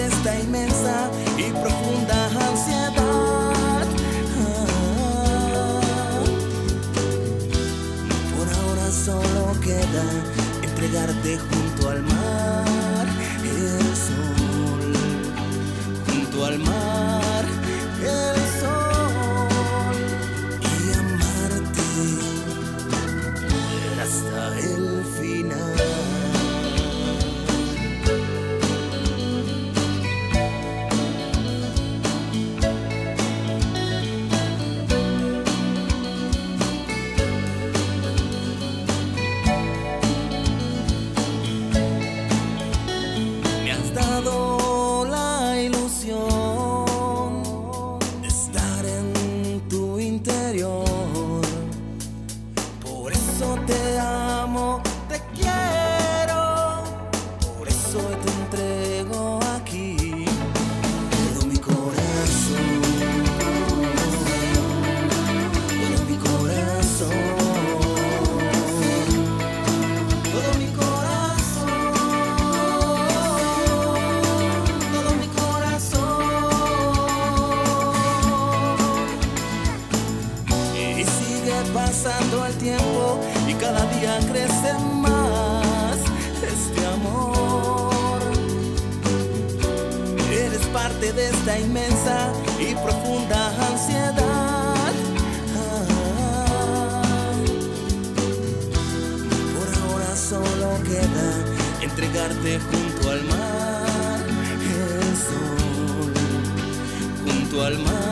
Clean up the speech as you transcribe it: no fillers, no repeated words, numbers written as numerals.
de esta inmensa y profunda ansiedad. Por ahora solo queda entregarte junto al mar, el sol, junto al mar, el sol, y amarte hasta el final. Dado la ilusión de estar en tu interior, por eso te amo, te quiero, por eso te entrego aquí todo mi corazón, todo mi corazón, todo mi corazón. Pasando el tiempo y cada día crece más este amor. Eres parte de esta inmensa y profunda ansiedad. Por ahora solo queda entregarte junto al mar, el sol, junto al mar.